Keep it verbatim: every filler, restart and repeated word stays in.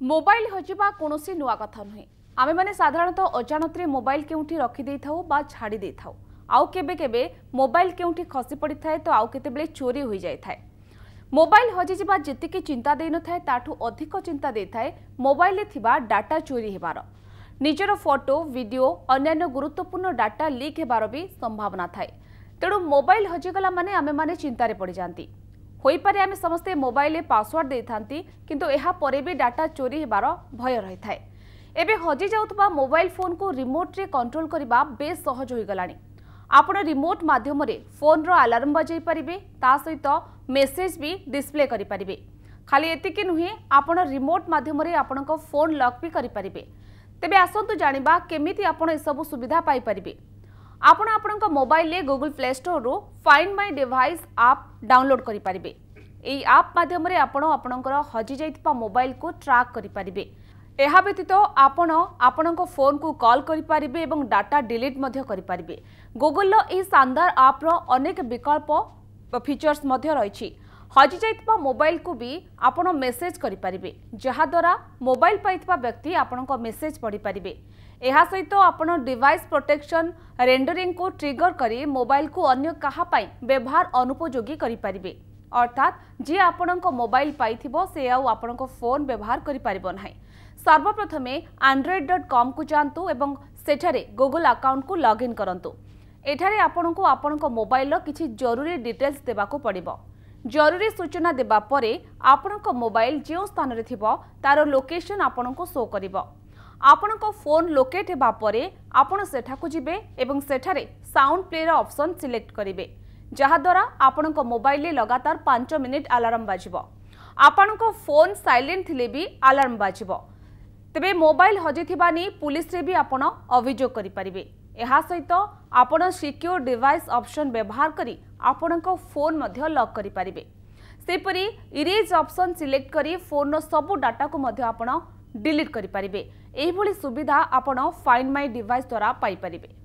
Mobile हजिबा कोनोसी नुआ कथा नुहे। आमे माने साधारणतः अजाणत मोबाइल केउठी रखी दे थाउ बा छाड़ी दे थाउ। आउ केबे केबे मोबाइल केउठी खसी पड़ी थाए तो आउ केतेबेले चोरी होई जाय थाए। मोबाइल हजिजिबा जेतिकी चिंता दे न थाए ताठू अधिक चिंता दे थाए मोबाइल ले थिबा डाटा चोरी हेबार। निजर फोटो वीडियो अन्यान्य गुरुत्वपूर्ण डाटा लीक हेबार भी संभावना थाए। तेणु मोबाइल हजिगला माने आमे माने चिंतारे पड़ी जांती। होई पारे आमे समस्ते मोबाइल पासवर्ड दे थांती किंतु एहा परे भी डाटा चोरी हेबार भय रही थाए। एबे हजि जाउतबा मोबाइल फोन को रिमोट रे कंट्रोल करिबा बेस सहज होई गलानी। आपण रिमोट माध्यम रे फोन रो अलार्म बजाई परिबे, ता सहित मेसेज भी डिस्प्ले करि परिबे। खाली एतिके नुहे आपण रिमोट माध्यम रे आपणको फोन लॉक भी करि परिबे। तेबे आसंतु जानिबा केमिति आपण ए सब सुविधा पाई परिबे। आपण आपणको मोबाइल ले गूगल प्ले स्टोर रो find my device app download करि परिबे। एई ऐप माध्यम रे आपण आपणकर हजि जाइतपा मोबाइल को ट्रैक करि परिबे। एहा व्यतीत आपण आपणको फोन को कॉल करि परिबे एवं डाटा डिलीट मध्य करि परिबे। गूगल लो एही शानदार ऐप रो अनेक विकल्प फीचर्स मध्य रहिछि। हजि जाइतपा मोबाइल को भी आपण मेसेज करि परिबे, जहा द्वारा मोबाइल पाइतपा व्यक्ति आपणको मेसेज पढि परिबे। एहा सहित आपण डिवाइस प्रोटेक्शन रेंडरिंग को ट्रिगर करी मोबाइल को अन्य कहा पाई व्यवहार अनुपयोगी करि परिबे। अर्थात जे आपणको मोबाइल पाइथिबो से आउ आपणको फोन व्यवहार करि परिबो नाही। सर्वप्रथमे एंड्रॉइड डॉट कॉम को जानतु एवं सेठारे गूगल अकाउंट को लॉग इन करंतु। एठारे आपणको आपणको मोबाइल रो किछि जरूरी डिटेल्स देबाको पड़िबो। जरूरी सूचना देबा परे आपणको मोबाइल जे स्थान रे थिबो तार लोकेशन आपणको शो करिवो। आपणको फोन लोकेट हेबा परे आपण सेठाकु जिबे एवं सेठारे साउंड प्ले रो ऑप्शन सिलेक्ट करिवे, जहा द्वारा आपणको मोबाइल ले लगातार पाँच मिनिट अलार्म बाजिबो। आपणको फोन साइलेंट थिले भी अलार्म बाजिबो। तबे मोबाइल हजिथिबानी पुलिस रे भी आपण अभियोग करि परिबे। एहा सहित आपण सिक्योर डिवाइस ऑप्शन व्यवहार करी आपणको फोन मध्य लॉक करि परिबे। सेपरी इरेज ऑप्शन सिलेक्ट करी फोन रो सब डाटा को मध्य आपण डिलीट करि परिबे। एही भली सुविधा आपण फाइंड माय डिवाइस द्वारा पाई परिबे।